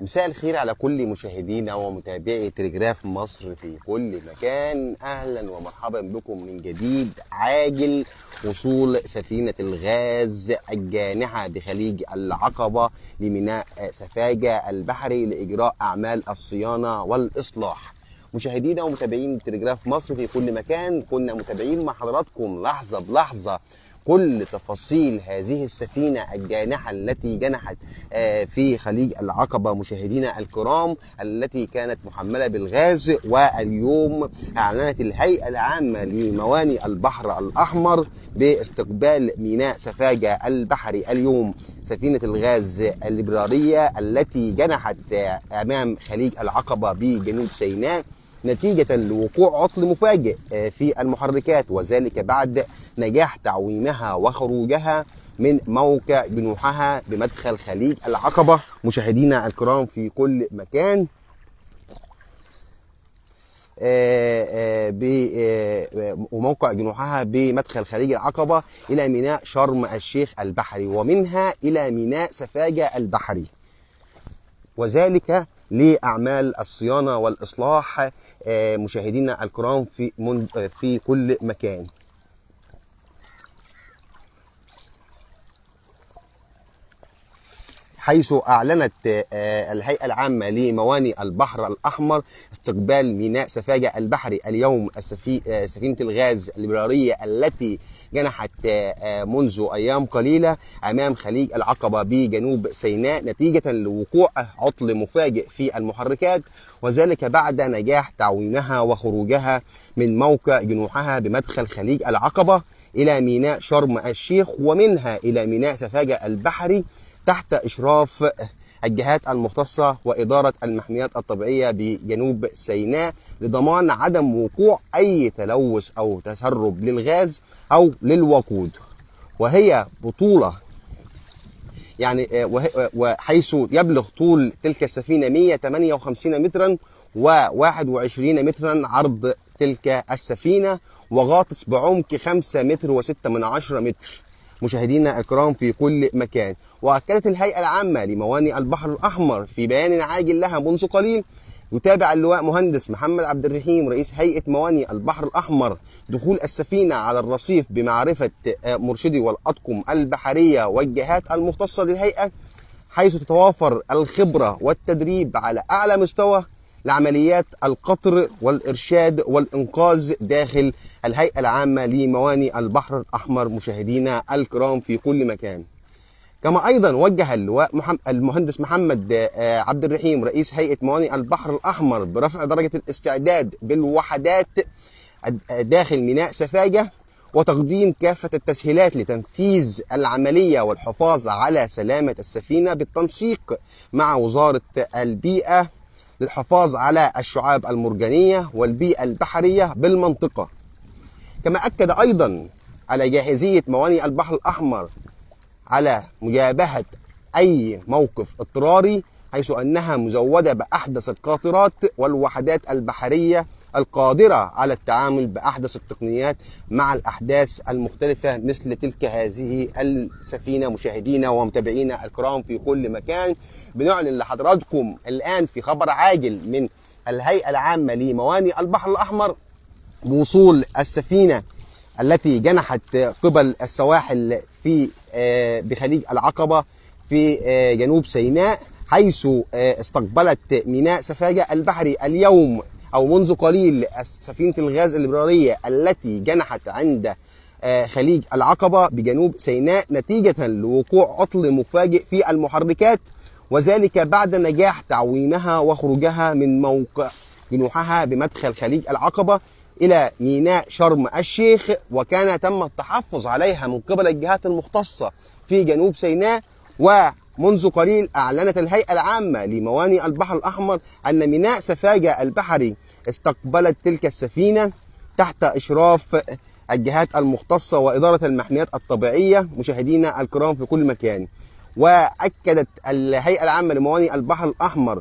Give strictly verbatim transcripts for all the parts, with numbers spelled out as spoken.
مساء الخير على كل مشاهدينا ومتابعي تلجراف مصر في كل مكان. اهلا ومرحبا بكم من جديد. عاجل وصول سفينة الغاز الجانحة بخليج العقبة لميناء سفاجة البحري لإجراء أعمال الصيانة والإصلاح. مشاهدينا ومتابعين تلجراف مصر في كل مكان، كنا متابعين مع حضراتكم لحظة بلحظة كل تفاصيل هذه السفينة الجانحة التي جنحت في خليج العقبة مشاهدينا الكرام، التي كانت محملة بالغاز. واليوم أعلنت الهيئة العامة لموانئ البحر الأحمر باستقبال ميناء سفاجة البحري اليوم سفينة الغاز الليبرارية التي جنحت أمام خليج العقبة بجنوب سيناء نتيجة لوقوع عطل مفاجئ في المحركات، وذلك بعد نجاح تعويمها وخروجها من موقع جنوحها بمدخل خليج العقبة مشاهدينا الكرام في كل مكان. وموقع جنوحها بمدخل خليج العقبة إلى ميناء شرم الشيخ البحري، ومنها إلى ميناء سفاجة البحري، وذلك لأعمال الصيانة والإصلاح مشاهدينا الكرام في في كل مكان. حيث أعلنت الهيئة العامة لموانئ البحر الأحمر استقبال ميناء سفاجة البحري اليوم سفينة الغاز الليبرارية التي جنحت منذ أيام قليلة أمام خليج العقبة بجنوب سيناء نتيجة لوقوع عطل مفاجئ في المحركات، وذلك بعد نجاح تعويمها وخروجها من موقع جنوحها بمدخل خليج العقبة إلى ميناء شرم الشيخ، ومنها إلى ميناء سفاجة البحري تحت إشراف الجهات المختصة وإدارة المحميات الطبيعية بجنوب سيناء لضمان عدم وقوع أي تلوث أو تسرب للغاز أو للوقود. وهي بطولة يعني وحيث يبلغ طول تلك السفينة مئة وثمانية وخمسين مترا وواحد وعشرين مترا عرض تلك السفينة، وغاطس بعمق خمسة متر وستة من عشرة متر مشاهدينا الكرام في كل مكان. وأكدت الهيئة العامة لموانئ البحر الأحمر في بيان عاجل لها منذ قليل يتابع اللواء مهندس محمد عبد الرحيم رئيس هيئة موانئ البحر الأحمر دخول السفينة على الرصيف بمعرفة مرشدي والأطقم البحرية والجهات المختصة للهيئة، حيث تتوافر الخبرة والتدريب على أعلى مستوى لعمليات القطر والإرشاد والإنقاذ داخل الهيئة العامة لموانئ البحر الأحمر مشاهدينا الكرام في كل مكان. كما أيضا وجه اللواء محمد المهندس محمد عبد الرحيم رئيس هيئة موانئ البحر الأحمر برفع درجة الاستعداد بالوحدات داخل ميناء سفاجة وتقديم كافة التسهيلات لتنفيذ العملية والحفاظ على سلامة السفينة بالتنسيق مع وزارة البيئة للحفاظ على الشعاب المرجانية والبيئة البحرية بالمنطقة. كما أكد أيضا على جاهزية موانئ البحر الأحمر على مجابهة أي موقف اضطراري، حيث أنها مزودة بأحدث القاطرات والوحدات البحرية القادرة على التعامل بأحدث التقنيات مع الأحداث المختلفة مثل تلك هذه السفينة. مشاهدينا ومتابعينا الكرام في كل مكان، بنعلن لحضراتكم الآن في خبر عاجل من الهيئة العامة لموانئ البحر الأحمر بوصول السفينة التي جنحت قبل السواحل في بخليج العقبة في جنوب سيناء، حيث استقبلت ميناء سفاجة البحري اليوم أو منذ قليل سفينة الغاز الليبرارية التي جنحت عند خليج العقبة بجنوب سيناء نتيجة لوقوع عطل مفاجئ في المحركات، وذلك بعد نجاح تعويمها وخروجها من موقع جنوحها بمدخل خليج العقبة إلى ميناء شرم الشيخ، وكان تم التحفظ عليها من قبل الجهات المختصة في جنوب سيناء. ومنذ قليل أعلنت الهيئة العامة لموانئ البحر الأحمر أن ميناء سفاجة البحري استقبلت تلك السفينة تحت إشراف الجهات المختصة وإدارة المحميات الطبيعية مشاهدينا الكرام في كل مكان. وأكدت الهيئة العامة لموانئ البحر الأحمر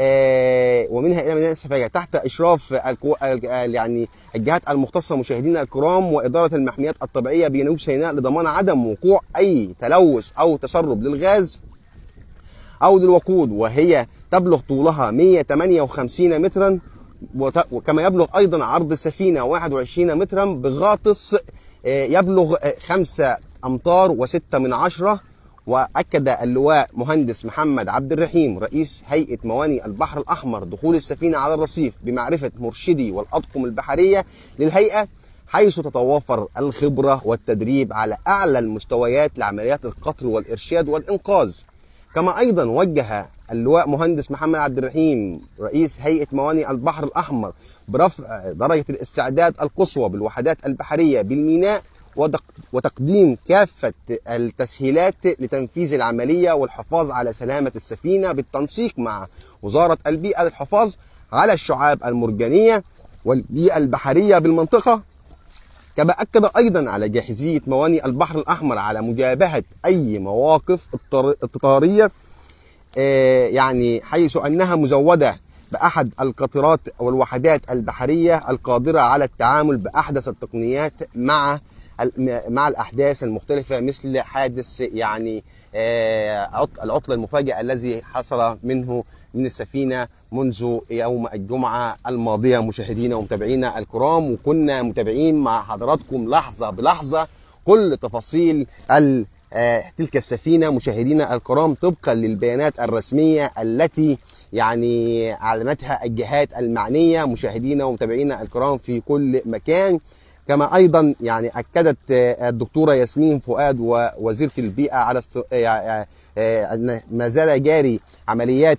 ومنها الى ميناء سفاجة تحت اشراف يعني الجهات المختصه مشاهدينا الكرام واداره المحميات الطبيعيه بجنوب سيناء لضمان عدم وقوع اي تلوث او تسرب للغاز او للوقود، وهي تبلغ طولها مئة وثمانية وخمسين مترا، وكما يبلغ أيضا عرض السفينة واحد وعشرين مترا بغاطس يبلغ خمسة أمتار وستة من عشرة. وأكد اللواء مهندس محمد عبد الرحيم رئيس هيئة موانئ البحر الأحمر دخول السفينة على الرصيف بمعرفة مرشدي والأطقم البحرية للهيئة، حيث تتوافر الخبرة والتدريب على أعلى المستويات لعمليات القطر والإرشاد والإنقاذ. كما أيضا وجه اللواء مهندس محمد عبد الرحيم رئيس هيئة موانئ البحر الأحمر برفع درجة الاستعداد القصوى بالوحدات البحرية بالميناء وتقديم كافة التسهيلات لتنفيذ العملية والحفاظ على سلامة السفينة بالتنسيق مع وزارة البيئة للحفاظ على الشعاب المرجانية والبيئة البحرية بالمنطقة. كما أكد أيضا على جاهزية موانئ البحر الأحمر على مجابهة أي مواقف اضطرارية، يعني حيث أنها مزودة بأحد القطارات والوحدات البحرية القادرة على التعامل بأحدث التقنيات مع مع الأحداث المختلفة، مثل حادث يعني العطل المفاجئ الذي حصل منه من السفينة منذ يوم الجمعة الماضية. مشاهدينا ومتابعينا الكرام، وكنا متابعين مع حضراتكم لحظة بلحظة كل تفاصيل تلك السفينة مشاهدينا الكرام طبقا للبيانات الرسمية التي يعني أعلنتها الجهات المعنية مشاهدينا ومتابعينا الكرام في كل مكان. كما أيضا يعني أكدت الدكتورة ياسمين فؤاد ووزيرة البيئة على أن ما زال جاري عمليات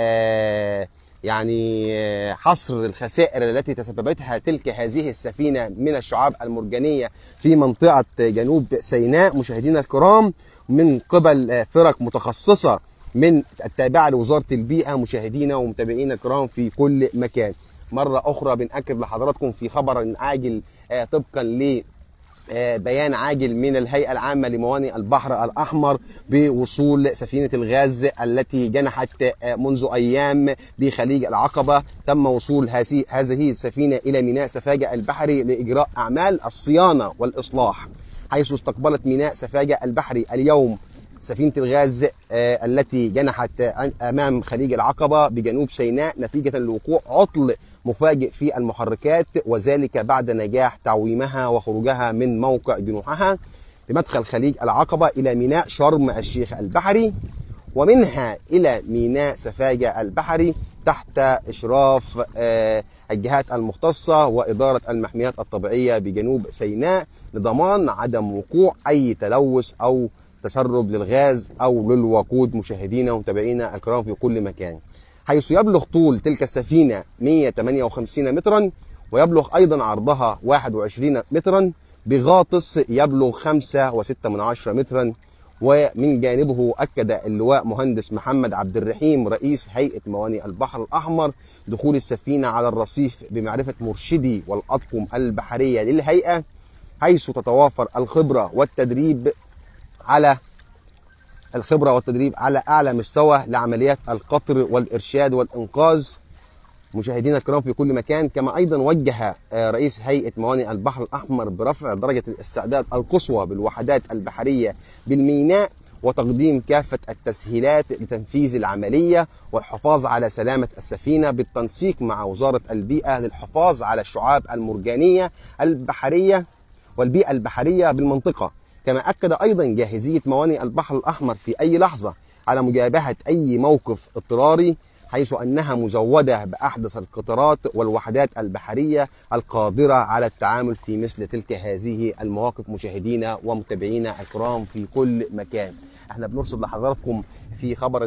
يعني حصر الخسائر التي تسببتها تلك هذه السفينة من الشعاب المرجانية في منطقة جنوب سيناء مشاهدينا الكرام من قبل فرق متخصصة من التابعة لوزارة البيئة مشاهدينا ومتابعينا الكرام في كل مكان. مرة أخرى بنأكد لحضراتكم في خبر عاجل طبقا ل بيان عاجل من الهيئة العامة لموانئ البحر الأحمر بوصول سفينة الغاز التي جنحت منذ أيام بخليج العقبة. تم وصول هذه السفينة إلى ميناء سفاجة البحري لإجراء أعمال الصيانة والإصلاح، حيث استقبلت ميناء سفاجة البحري اليوم سفينة الغاز التي جنحت أمام خليج العقبة بجنوب سيناء نتيجة لوقوع عطل مفاجئ في المحركات، وذلك بعد نجاح تعويمها وخروجها من موقع جنوحها بمدخل خليج العقبة إلى ميناء شرم الشيخ البحري، ومنها إلى ميناء سفاجة البحري تحت إشراف الجهات المختصة وإدارة المحميات الطبيعية بجنوب سيناء لضمان عدم وقوع أي تلوث أو تسرب للغاز أو للوقود مشاهدينا ومتابعينا الكرام في كل مكان. حيث يبلغ طول تلك السفينة مئة وثمانية وخمسين مترا، ويبلغ أيضا عرضها واحد وعشرين مترا بغاطس يبلغ خمسة وستة من عشرة مترا. ومن جانبه أكد اللواء مهندس محمد عبد الرحيم رئيس هيئة موانئ البحر الأحمر دخول السفينة على الرصيف بمعرفة مرشدي والأطقم البحرية للهيئة، حيث تتوافر الخبرة والتدريب على الخبرة والتدريب على أعلى مستوى لعمليات القطر والإرشاد والإنقاذ مشاهدينا الكرام في كل مكان. كما أيضا وجه رئيس هيئة موانئ البحر الأحمر برفع درجة الاستعداد القصوى بالوحدات البحرية بالميناء وتقديم كافة التسهيلات لتنفيذ العملية والحفاظ على سلامة السفينة بالتنسيق مع وزارة البيئة للحفاظ على الشعاب المرجانية البحرية والبيئة البحرية بالمنطقة. كما أكد أيضا جاهزية موانئ البحر الأحمر في أي لحظة على مجابهة أي موقف اضطراري، حيث أنها مزودة بأحدث القطارات والوحدات البحرية القادرة على التعامل في مثل تلك هذه المواقف مشاهدينا ومتابعينا الكرام في كل مكان. احنا بنرصد لحضراتكم في خبر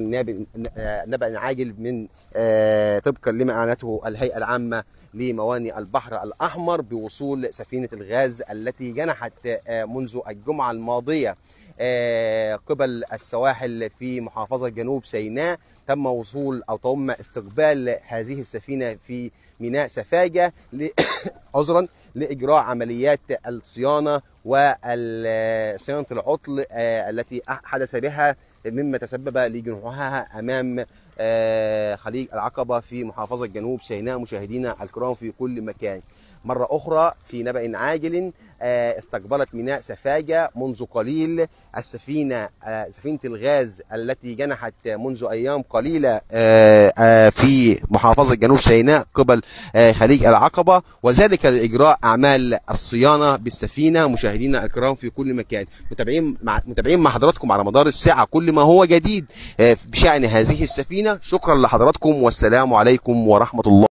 نبأ عاجل من طبقا لما أعلنته الهيئة العامة لموانئ البحر الأحمر بوصول سفينة الغاز التي جنحت منذ الجمعة الماضية قبل السواحل في محافظة جنوب سيناء. تم وصول أو تم استقبال هذه السفينة في ميناء سفاجة عذرا لإجراء عمليات الصيانة وصيانة العطل التي حدث بها مما تسبب لجنوحها أمام خليج العقبة في محافظة جنوب سيناء مشاهدينا الكرام في كل مكان. مرة أخرى في نبأ عاجل، استقبلت ميناء سفاجة منذ قليل السفينة سفينة الغاز التي جنحت منذ أيام قليلة في محافظة جنوب سيناء قبل خليج العقبة، وذلك لإجراء أعمال الصيانة بالسفينة. مشاهدينا الكرام في كل مكان، متابعين مع متابعين مع حضراتكم على مدار الساعة كل ما هو جديد بشأن هذه السفينة. شكرا لحضراتكم والسلام عليكم ورحمة الله.